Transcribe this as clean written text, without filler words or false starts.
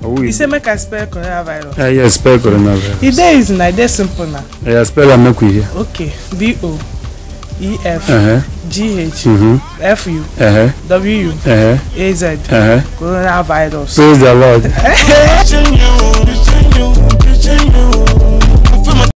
You say make I spell coronavirus. Yes, spell coronavirus. It is na dey simple na. Yeah, spell am make we hear. Okay. BOEF GH FU WU AZ coronavirus. Praise the Lord.